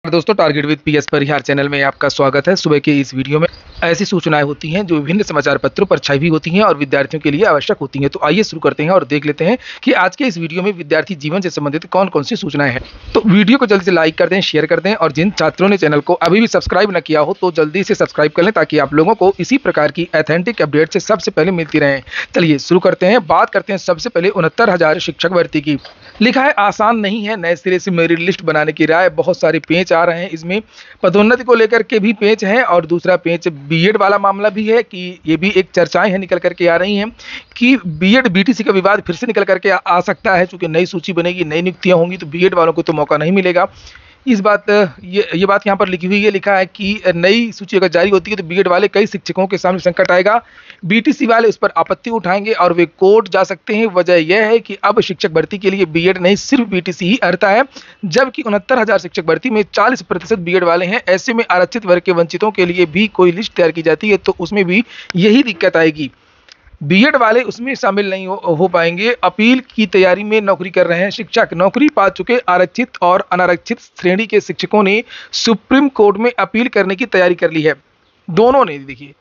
दोस्तों, target with PS Parihar channel में आपका स्वागत है। सुबह के इस वीडियो में ऐसी सूचनाएं होती हैं जो विभिन्न समाचार पत्रों पर छाई हुई होती हैं और विद्यार्थियों के लिए आवश्यक होती हैं। तो आइए शुरू करते हैं और देख लेते हैं कि आज के इस वीडियो में विद्यार्थी जीवन से संबंधित कौन कौन सी सूचनाएं हैं। तो वीडियो को जल्दी से लाइक कर दें, शेयर कर दें और जिन छात्रों ने चैनल को अभी भी सब्सक्राइब न किया हो तो जल्दी से सब्सक्राइब कर लें ताकि आप लोगों को इसी प्रकार की ऑथेंटिक अपडेट से सबसे पहले मिलती रहे। चलिए शुरू करते हैं। बात करते हैं सबसे पहले 69,000 शिक्षक भर्ती की। लिखा है आसान नहीं है नए सिरे से मेरिट लिस्ट बनाने की राय। बहुत सारे पेच आ रहे हैं इसमें। पदोन्नति को लेकर के भी पेच है और दूसरा पेच बीएड वाला मामला भी है कि ये भी एक चर्चाएं हैं निकल करके आ रही हैं कि बीएड बीटीसी का विवाद फिर से निकल करके आ सकता है। चूंकि नई सूची बनेगी, नई नियुक्तियां होंगी तो बीएड वालों को तो मौका नहीं मिलेगा। इस बात ये बात यहाँ पर लिखी हुई है। लिखा है कि नई सूची अगर जारी होती है तो बीएड वाले कई शिक्षकों के सामने संकट आएगा। बीटीसी वाले उस पर आपत्ति उठाएंगे और वे कोर्ट जा सकते हैं। वजह यह है कि अब शिक्षक भर्ती के लिए बीएड नहीं सिर्फ बीटीसी ही अर्हता है, जबकि 69,000 शिक्षक भर्ती में 40% बीएड वाले हैं। ऐसे में आरक्षित वर्ग के वंचितों के लिए भी कोई लिस्ट तैयार की जाती है तो उसमें भी यही दिक्कत आएगी। बीएड वाले उसमें शामिल नहीं हो पाएंगे। अपील की तैयारी में नौकरी कर रहे हैं शिक्षक। नौकरी पा चुके आरक्षित और अनारक्षित श्रेणी के शिक्षकों ने सुप्रीम कोर्ट में अपील करने की तैयारी कर ली है। दोनों ने, देखिए,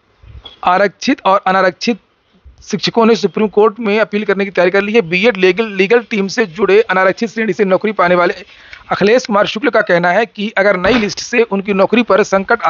आरक्षित और अनारक्षित शिक्षकों ने सुप्रीम कोर्ट में अपील करने की तैयारी कर ली है। बीएड लीगल टीम से जुड़े अनारक्षित श्रेणी से नौकरी पाने वाले अखिलेश कुमार शुक्ल का कहना है कि अगर नई लिस्ट से उनकी नौकरी पर संकट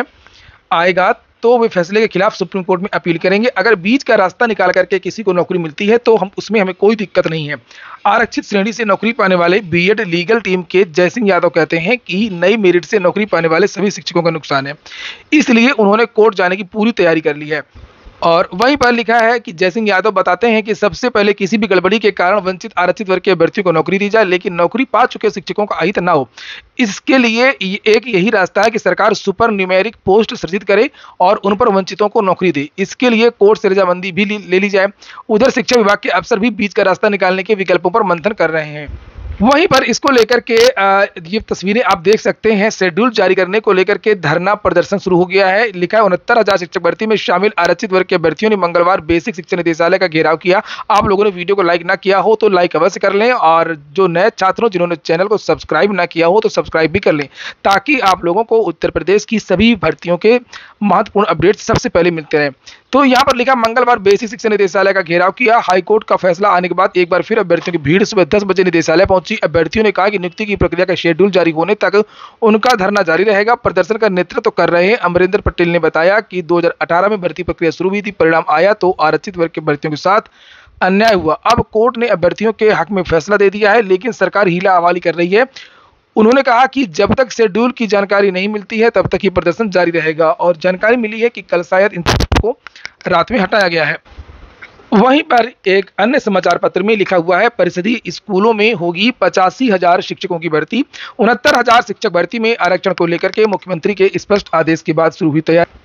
आएगा तो वे फैसले के खिलाफ सुप्रीम कोर्ट में अपील करेंगे। अगर बीच का रास्ता निकाल करके किसी को नौकरी मिलती है तो हमें कोई दिक्कत नहीं है। आरक्षित श्रेणी से नौकरी पाने वाले बीएड लीगल टीम के जयसिंह यादव कहते हैं कि नई मेरिट से नौकरी पाने वाले सभी शिक्षकों का नुकसान है, इसलिए उन्होंने कोर्ट जाने की पूरी तैयारी कर ली है। और वहीं पर लिखा है कि जयसिंह यादव बताते हैं कि सबसे पहले किसी भी गड़बड़ी के कारण वंचित आरक्षित वर्ग के अभ्यर्थियों को नौकरी दी जाए, लेकिन नौकरी पा चुके शिक्षकों का अहित ना हो। इसके लिए एक यही रास्ता है कि सरकार सुपर न्यूमेरिक पोस्ट सृजित करे और उन पर वंचितों को नौकरी दे। इसके लिए कोर्ट से रजामंदी भी ले ली जाए। उधर शिक्षा विभाग के अफसर भी बीच का रास्ता निकालने के विकल्पों पर मंथन कर रहे हैं। वहीं पर इसको लेकर के ये तस्वीरें आप देख सकते हैं। शेड्यूल जारी करने को लेकर के धरना प्रदर्शन शुरू हो गया है। लिखा है 69,000 शिक्षक भर्ती में शामिल आरक्षित वर्ग के अभ्यर्थियों ने मंगलवार बेसिक शिक्षा निदेशालय का घेराव किया। आप लोगों ने वीडियो को लाइक ना किया हो तो लाइक अवश्य कर लें और जो नए छात्रों जिन्होंने चैनल को सब्सक्राइब ना किया हो तो सब्सक्राइब भी कर लें ताकि आप लोगों को उत्तर प्रदेश की सभी भर्तियों के महत्वपूर्ण अपडेट सबसे पहले मिलते रहें। तो यहाँ पर लिखा मंगलवार बेसिक शिक्षा निदेशालय का घेराव किया। हाईकोर्ट का फैसला आने के बाद एक बार फिर अभ्यर्थियों की भीड़ सुबह 10 बजे निदेशालय पहुंची। अभ्यर्थियों ने कहा कि नियुक्ति की प्रक्रिया का शेड्यूल जारी होने तक उनका धरना जारी रहेगा। प्रदर्शन का नेतृत्व कर रहे हैं अमरिंदर पटेल ने बताया कि 2018 में भर्ती प्रक्रिया शुरू हुई थी। परिणाम आया तो आरक्षित वर्ग के भर्तियों के साथ अन्याय हुआ। अब कोर्ट ने अभ्यर्थियों के हक में फैसला दे दिया है, लेकिन सरकार हीला हवाली कर रही है। उन्होंने कहा कि जब तक शेड्यूल की जानकारी नहीं मिलती है तब तक ये प्रदर्शन जारी रहेगा और जानकारी मिली है कि कल शायद इन को रात में हटाया गया है। वहीं पर एक अन्य समाचार पत्र में लिखा हुआ है परिषदीय स्कूलों में होगी 85,000 शिक्षकों की भर्ती। 69,000 शिक्षक भर्ती में आरक्षण को लेकर के मुख्यमंत्री के स्पष्ट आदेश के बाद शुरू हुई तैयारी।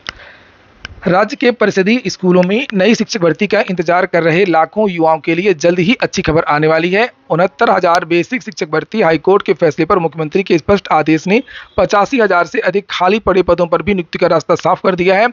राज्य के परिषदीय स्कूलों में नई शिक्षक भर्ती का इंतजार कर रहे लाखों युवाओं के लिए जल्द ही अच्छी खबर आने वाली है। 69,000 बेसिक शिक्षक भर्ती हाईकोर्ट के फैसले पर मुख्यमंत्री के स्पष्ट आदेश ने 85,000 से अधिक खाली पड़े पदों पर भी नियुक्ति का रास्ता साफ कर दिया है।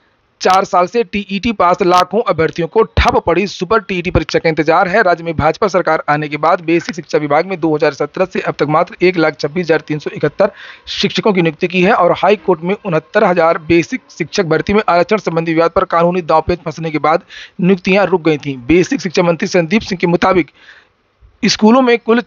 4 साल से टीईटी पास लाखों अभ्यर्थियों को ठप पड़ी सुपर टीईटी परीक्षा का इंतजार है। राज्य में भाजपा सरकार आने के बाद बेसिक शिक्षा विभाग में 2017 से अब तक मात्र 1,26,371 शिक्षकों की नियुक्ति की है और हाई कोर्ट में 69,000 बेसिक शिक्षक भर्ती में आरक्षण संबंधी विवाद पर कानूनी दांवपेच फंसने के बाद नियुक्तियां रुक गई थीं। बेसिक शिक्षा मंत्री संदीप सिंह के मुताबिक स्कूलों में कुल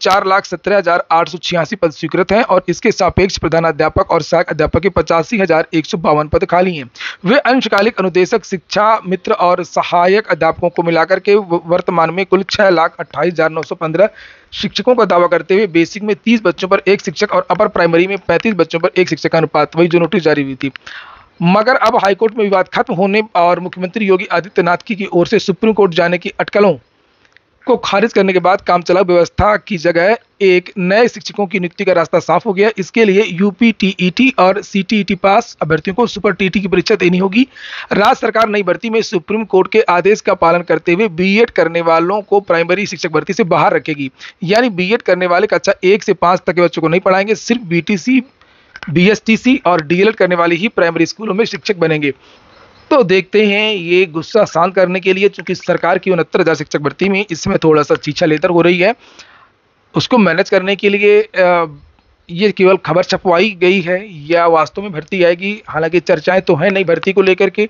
4,17,886 पद स्वीकृत हैं और इसके सापेक्ष प्रधानाध्यापक और सहायक अध्यापक के 85,152 पद खाली हैं। वे अंशकालिक अनुदेशक, शिक्षा मित्र और सहायक अध्यापकों को मिलाकर के वर्तमान में कुल 6,28,915 शिक्षकों का दावा करते हुए बेसिक में 30 बच्चों पर एक शिक्षक और अपर प्राइमरी में 35 बच्चों पर एक शिक्षक का अनुपात, वही जो नोटिस जारी हुई थी। मगर अब हाईकोर्ट में विवाद खत्म होने और मुख्यमंत्री योगी आदित्यनाथ की ओर से सुप्रीम कोर्ट जाने की अटकलों को खारिज करने के बाद काम चलाऊ व्यवस्था की जगह एक नए शिक्षकों की नियुक्ति का रास्ता साफ हो गया। इसके लिए यूपी टीईटी और सीटीईटी पास अभ्यर्थियों को सुपर टीईटी की परीक्षा देनी होगी। राज्य सरकार नई भर्ती में सुप्रीम कोर्ट के आदेश का पालन करते हुए बीएड करने वालों को प्राइमरी शिक्षक भर्ती से बाहर रखेगी। यानी बीएड करने वाले कक्षा 1 से 5 तक के बच्चों को नहीं पढ़ाएंगे। सिर्फ बीटीसी, बीएसटीसी और डीएलएड करने वाले ही प्राइमरी स्कूलों में शिक्षक बनेंगे। तो देखते हैं, ये गुस्सा शांत करने के लिए चूंकि सरकार की 69,000 शिक्षक भर्ती में इसमें थोड़ा सा छीछा लेतर हो रही है, उसको मैनेज करने के लिए ये केवल खबर छपवाई गई है या वास्तव में भर्ती आएगी? हालांकि चर्चाएं तो हैं नहीं भर्ती को लेकर के।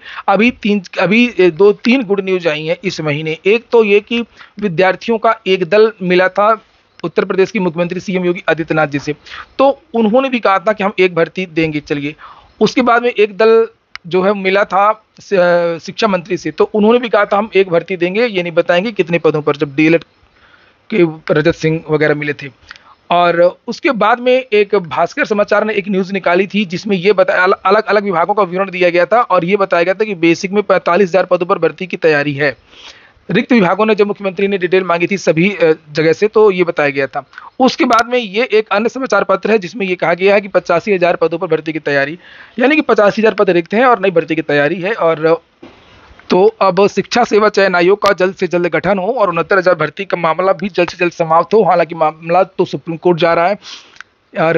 अभी दो तीन गुड न्यूज आई हैं इस महीने। एक तो ये कि विद्यार्थियों का एक दल मिला था उत्तर प्रदेश की मुख्यमंत्री सीएम योगी आदित्यनाथ जी से, तो उन्होंने भी कहा था कि हम एक भर्ती देंगे। चलिए, उसके बाद में एक दल जो है मिला था शिक्षा मंत्री से, तो उन्होंने भी कहा था हम एक भर्ती देंगे, ये नहीं बताएंगे कितने पदों पर, जब डीएलएड के रजत सिंह वगैरह मिले थे। और उसके बाद में एक भास्कर समाचार ने एक न्यूज़ निकाली थी जिसमें ये बताया, अलग अलग विभागों का विवरण दिया गया था और ये बताया गया था कि बेसिक में 45,000 पदों पर भर्ती की तैयारी है। रिक्त विभागों ने, जब मुख्यमंत्री ने डिटेल मांगी थी सभी जगह से, तो ये बताया गया था। उसके बाद में ये एक अन्य समाचार पत्र है जिसमें ये कहा गया है कि 85,000 पदों पर भर्ती की तैयारी, यानी कि 85,000 पद रिक्त हैं और नई भर्ती की तैयारी है। और तो अब शिक्षा सेवा चयन आयोग का जल्द से जल्द गठन हो और 69,000 भर्ती का मामला भी जल्द से जल्द समाप्त हो। हालांकि मामला तो सुप्रीम कोर्ट जा रहा है और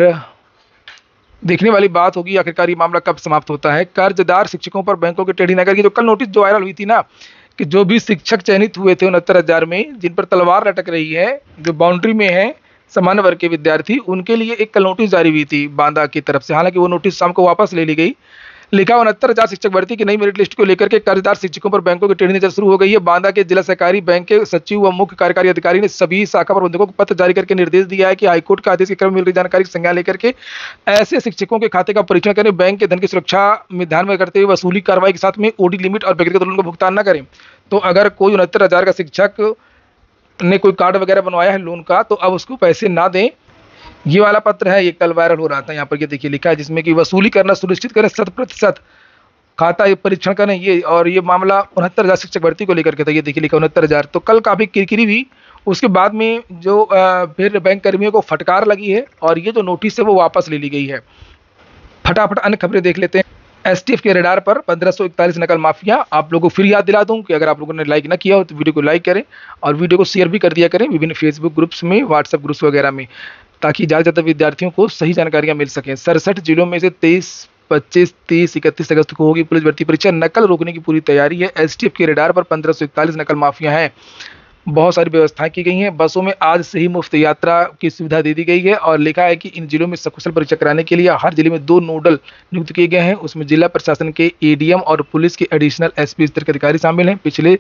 देखने वाली बात होगी आखिरकार ये मामला कब समाप्त होता है। कर्जदार शिक्षकों पर बैंकों की टेढ़ी नजर की जो कल नोटिस जो वायरल हुई थी ना, कि जो भी शिक्षक चयनित हुए थे 69,000 में, जिन पर तलवार लटक रही है, जो बाउंड्री में है सामान्य वर्ग के विद्यार्थी, उनके लिए एक कल नोटिस जारी हुई थी बांदा की तरफ से। हालांकि वो नोटिस शाम को वापस ले ली गई। लिखा 69,000 शिक्षक भर्ती की नई मेरिट लिस्ट को लेकर के कर्जदार शिक्षकों पर बैंकों की टेढ़ी नजर शुरू हो गई है। बांदा के जिला सहकारी बैंक के सचिव व मुख्य कार्यकारी अधिकारी ने सभी शाखा प्रबंधकों को पत्र जारी करके निर्देश दिया है कि हाईकोर्ट का आदेश के क्रम में मिल रही जानकारी की संज्ञान लेकर के ऐसे शिक्षकों के खाते का परीक्षण करें, बैंक के धन की सुरक्षा में ध्यान में करते हुए वसूली कार्रवाई के साथ में ओडी लिमिट और व्यक्तिगत लोन का भुगतान न करें। तो अगर कोई 69,000 का शिक्षक ने कोई कार्ड वगैरह बनवाया है लोन का, तो अब उसको पैसे ना दें। ये वाला पत्र है, ये कल वायरल हो रहा था। यहाँ पर ये देखिए लिखा है जिसमें कि वसूली करना सुनिश्चित करें, 100% खाता ये परीक्षण करें। ये और ये मामला 69,000 शिक्षक भर्ती को लेकर के था। ये देखिए लिखा 69,000। तो कल काफ़ी किरकिरी हुई। उसके बाद में जो फिर बैंक कर्मियों को फटकार लगी है और ये जो नोटिस है वो वापस ले ली गई है। फटाफट अन्य खबरें देख लेते हैं। एसटीएफ के रडार पर 1541 नकल माफिया। आप लोगों को फिर याद दिला दूं कि अगर आप लोगों ने लाइक ना किया हो तो वीडियो को लाइक करें और वीडियो को शेयर भी कर दिया करें विभिन्न फेसबुक ग्रुप्स में, व्हाट्सएप ग्रुप्स वगैरह में, ताकि ज़्यादा से ज़्यादा विद्यार्थियों को सही जानकारियां मिल सकें। 67 जिलों में से 23, 25, 30, 31 अगस्त को होगी पुलिस भर्ती परीक्षा। नकल रोकने की पूरी तैयारी है। एसटीएफ के रडार पर 1541 नकल माफिया हैं। बहुत सारी व्यवस्थाएं की गई हैं। बसों में आज से ही मुफ्त यात्रा की सुविधा दे दी गई है और लिखा है कि इन जिलों में सकुशल परीक्षा कराने के लिए हर जिले में 2 नोडल नियुक्त किए गए हैं। उसमें जिला प्रशासन के एडीएम और पुलिस के एडिशनल एसपी स्तर के अधिकारी शामिल हैं। पिछले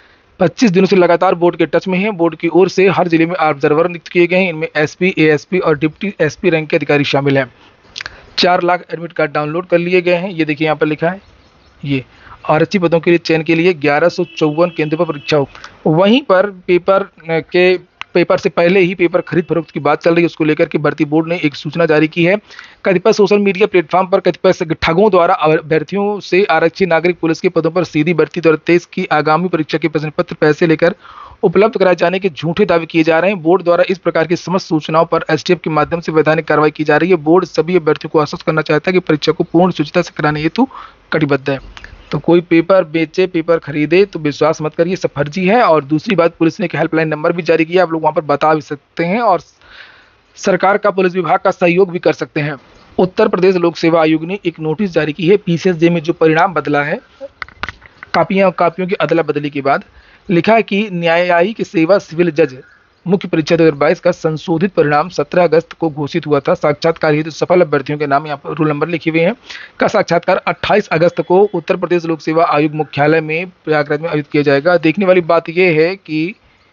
25 दिनों से लगातार बोर्ड के टच में हैं। बोर्ड की ओर से हर जिले में ऑब्जर्वर नियुक्त किए गए हैं। इनमें एसपी, एएसपी और डिप्टी एसपी रैंक के अधिकारी शामिल हैं। 4 लाख एडमिट कार्ड डाउनलोड कर लिए गए हैं। ये देखिए यहाँ पर लिखा है ये। आरक्षी पदों के लिए चयन के लिए 1154 केंद्रों पर परीक्षा हो। वहीं पर पेपर से पहले ही पेपर खरीद फरोख्त की बात चल रही है। उसको लेकर के भर्ती बोर्ड ने एक सूचना जारी की है। कतिपय सोशल मीडिया प्लेटफॉर्म पर कतिपय ठगों द्वारा अभ्यर्थियों से आरक्षी नागरिक पुलिस के पदों पर सीधी भर्ती 2023 की आगामी परीक्षा के प्रश्न पत्र पैसे लेकर उपलब्ध कराए जाने के झूठे दावे किए जा रहे हैं। बोर्ड द्वारा इस प्रकार की समस्त सूचनाओं पर एसटीएफ के माध्यम से वैधानिक कार्रवाई की जा रही है। बोर्ड सभी अभ्यर्थियों को आश्वस्त करना चाहता है कि परीक्षा को पूर्ण शुचिता से कराने हेतु कटिबद्ध है। तो कोई पेपर बेचे, पेपर खरीदे तो विश्वास मत करिए, सब फर्जी है। और दूसरी बात, पुलिस ने एक हेल्पलाइन नंबर भी जारी किया, आप लोग वहां पर बता भी सकते हैं और सरकार का, पुलिस विभाग का सहयोग भी कर सकते हैं। उत्तर प्रदेश लोक सेवा आयोग ने एक नोटिस जारी की है। पीसीएसजे में जो परिणाम बदला है कापियों की अदला बदली के बाद, लिखा है कि न्यायिक सेवा सिविल जज मुख्य परीक्षा 2022 का संशोधित परिणाम 17 अगस्त को घोषित हुआ था। साक्षात्कार हेतु सफल अभ्यर्थियों के नाम यहाँ पर रोल नंबर लिखे हुए हैं का साक्षात्कार 28 अगस्त को उत्तर प्रदेश लोक सेवा आयोग मुख्यालय में प्रयागराज में आयोजित किया जाएगा। देखने वाली बात यह है कि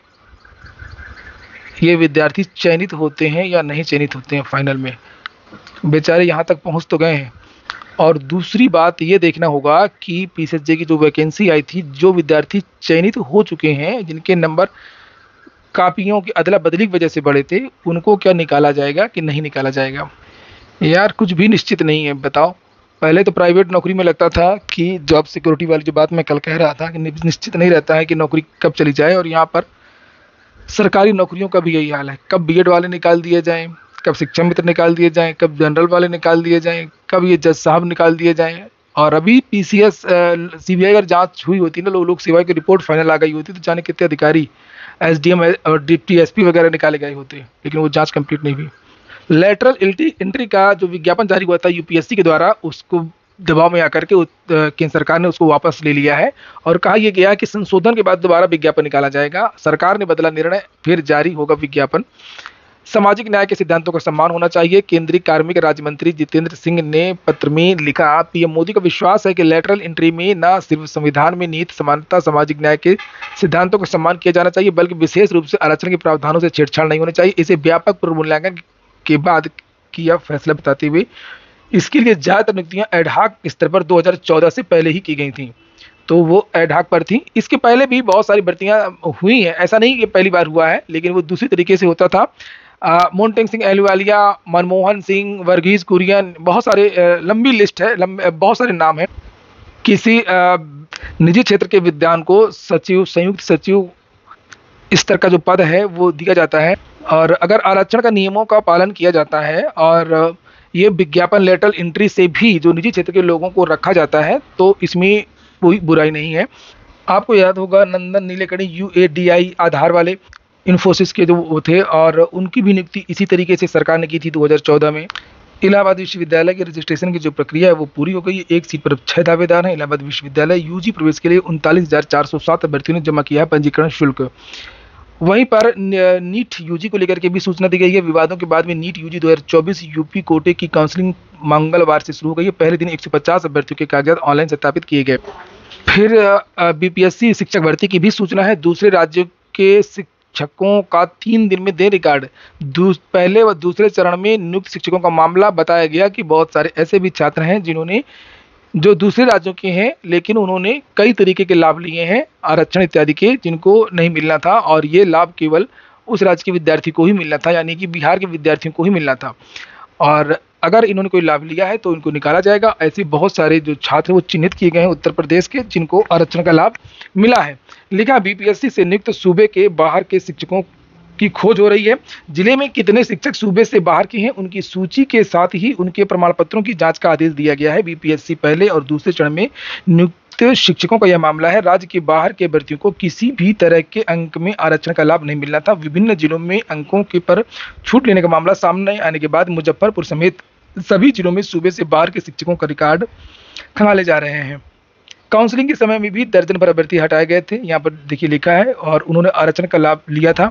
ये विद्यार्थी चयनित होते हैं या नहीं चयनित होते हैं फाइनल में। बेचारे यहाँ तक पहुँच तो गए हैं। और दूसरी बात ये देखना होगा कि पीसीएसजे की जो वैकेंसी आई थी, जो विद्यार्थी चयनित हो चुके हैं, जिनके नंबर कापियों की अदला बदली की वजह से बढ़े थे, उनको क्या निकाला जाएगा कि नहीं निकाला जाएगा। यार कुछ भी निश्चित नहीं है। बताओ, पहले तो प्राइवेट नौकरी में लगता था कि जॉब सिक्योरिटी वाली जो बात मैं कल कह रहा था कि निश्चित नहीं रहता है कि नौकरी कब चली जाए, और यहाँ पर सरकारी नौकरियों का भी यही हाल है। कब बीएड वाले निकाल दिए जाएँ, कब शिक्षा मित्र निकाल दिए जाएँ, कब जनरल वाले निकाल दिए जाएँ, कब ये जज साहब निकाल दिए जाएँ। और अभी पीसीएस सीबीआई अगर जांच हुई होती ना, लोक सेवा की रिपोर्ट फाइनल आ गई होती, तो जाने कितने अधिकारी, एसडीएम और डिप्टी एसपी वगैरह निकाले गए होते, लेकिन वो जांच कंप्लीट नहीं हुई। लेटरल एंट्री का जो विज्ञापन जारी हुआ था यूपीएससी के द्वारा, उसको दबाव में आकर के केंद्र सरकार ने उसको वापस ले लिया है और कहा यह गया कि संशोधन के बाद दोबारा विज्ञापन निकाला जाएगा। सरकार ने बदला निर्णय, फिर जारी होगा विज्ञापन। सामाजिक न्याय के सिद्धांतों का सम्मान होना चाहिए। केंद्रीय कार्मिक राज्य मंत्री जितेंद्र सिंह ने पत्र में लिखा, पीएम मोदी का विश्वास है कि लेटरल एंट्री में न सिर्फ संविधान में निहित समानता, सामाजिक न्याय के सिद्धांतों का सम्मान किया जाना चाहिए, बल्कि विशेष रूप से आरक्षण के प्रावधानों से छेड़छाड़ नहीं होनी चाहिए। इसे व्यापक पुनर्मूल्यांकन के बाद किया फैसला बताते हुए इसके लिए ज्यादातर नियुक्तियां एडहॉक स्तर पर 2014 से पहले ही की गई थी, तो वो एडहॉक पर थी। इसके पहले भी बहुत सारी भर्तियां हुई हैं, ऐसा नहीं कि पहली बार हुआ है, लेकिन वो दूसरी तरीके से होता था। मोन्टेक सिंह अहलूवालिया, मनमोहन सिंह, वर्गीज कुरियन, बहुत सारे लंबी लिस्ट है, बहुत सारे नाम हैं। किसी निजी क्षेत्र के विद्वान को सचिव, संयुक्त सचिव स्तर का जो पद है वो दिया जाता है, और अगर आरक्षण का नियमों का पालन किया जाता है और ये विज्ञापन लेटरल एंट्री से भी जो निजी क्षेत्र के लोगों को रखा जाता है, तो इसमें कोई बुराई नहीं है। आपको याद होगा नंदन नीलेकणी यूएडीआई आधार वाले इन्फोसिस के जो वो थे, और उनकी भी नियुक्ति इसी तरीके से सरकार ने की थी 2014 में। इलाहाबाद विश्वविद्यालय के रजिस्ट्रेशन की जो प्रक्रिया है वो पूरी हो गई है। एक सीट पर 6 दावेदार हैं। इलाहाबाद विश्वविद्यालय यूजी प्रवेश के लिए 39,407 अभ्यर्थियों ने जमा किया है पंजीकरण शुल्क। वहीं पर नीट यूजी को लेकर के भी सूचना दी गई है। विवादों के बाद में नीट यूजी 2024 यूपी कोटे की काउंसलिंग मंगलवार से शुरू हो गई है। पहले दिन 150 अभ्यर्थियों के कागजात ऑनलाइन सत्यापित किए गए। फिर बीपीएससी शिक्षक भर्ती की भी सूचना है। दूसरे राज्यों के शिक्षकों का 3 दिन में दे रिकॉर्ड। पहले व दूसरे चरण में नियुक्त शिक्षकों का मामला बताया गया कि बहुत सारे ऐसे भी छात्र हैं जिन्होंने जो दूसरे राज्यों के हैं, लेकिन उन्होंने कई तरीके के लाभ लिए हैं आरक्षण इत्यादि के, जिनको नहीं मिलना था, और ये लाभ केवल उस राज्य के विद्यार्थी को ही मिलना था, यानी कि बिहार के विद्यार्थियों को ही मिलना था। और अगर इन्होंने कोई लाभ लिया है तो इनको निकाला जाएगा। ऐसे बहुत सारे जो छात्र वो चिन्हित किए गए हैं उत्तर प्रदेश के, जिनको आरक्षण का लाभ मिला है। लिखा, बीपीएससी से नियुक्त सूबे के बाहर के शिक्षकों की खोज हो रही है। जिले में कितने शिक्षक सूबे से बाहर के हैं, उनकी सूची के साथ ही उनके प्रमाण पत्रों की जांच का आदेश दिया गया है। बीपीएससी पहले और दूसरे चरण में नियुक्त शिक्षकों का यह मामला है। राज्य के बाहर के अभ्यर्थियों को किसी भी तरह के अंक में आरक्षण का लाभ नहीं मिलना था। विभिन्न जिलों में अंकों के पर छूट लेने का मामला सामने आने के बाद मुजफ्फरपुर समेत सभी जिलों में सूबे से बाहर के शिक्षकों का रिकॉर्ड खंगाले जा रहे हैं। काउंसलिंग के समय में भी दर्जन भर अभ्यर्थी हटाए गए थे, यहाँ पर देखिए लिखा है, और उन्होंने आरक्षण का लाभ लिया था।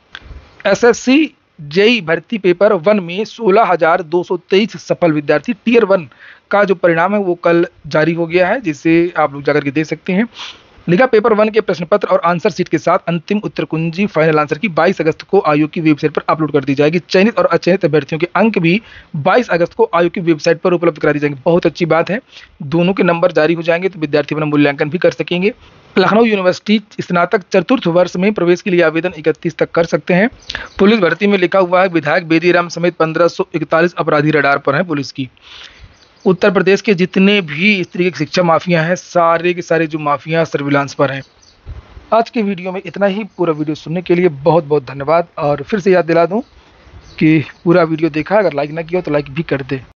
एसएससी जेई भर्ती पेपर 1 में 16,223 सफल विद्यार्थी। टियर 1 का जो परिणाम है वो कल जारी हो गया है, जिसे आप लोग जाकर के देख सकते हैं। लिखा, पेपर 1 के प्रश्न पत्र और आंसर शीट के साथ अंतिम उत्तर कुंजी फाइनल आंसर की 22 अगस्त को आयोग की वेबसाइट पर अपलोड कर दी जाएगी। चयनित और अचयनित अभ्यर्थियों के अंक भी 22 अगस्त को आयोग की वेबसाइट पर उपलब्ध करा दी जाएंगे। बहुत अच्छी बात है, दोनों के नंबर जारी हो जाएंगे तो विद्यार्थी अपना मूल्यांकन भी कर सकेंगे। लखनऊ यूनिवर्सिटी स्नातक चतुर्थ वर्ष में प्रवेश के लिए आवेदन 31 तक कर सकते हैं। पुलिस भर्ती में लिखा हुआ है, विधायक बेदीराम समेत 1541 अपराधी रडार पर हैं पुलिस की। उत्तर प्रदेश के जितने भी इस तरीके की शिक्षा माफिया हैं, सारे के सारे जो माफिया सर्विलांस पर हैं। आज के वीडियो में इतना ही। पूरा वीडियो सुनने के लिए बहुत बहुत धन्यवाद। और फिर से याद दिला दूं कि पूरा वीडियो देखा, अगर लाइक ना किया तो लाइक भी कर दे।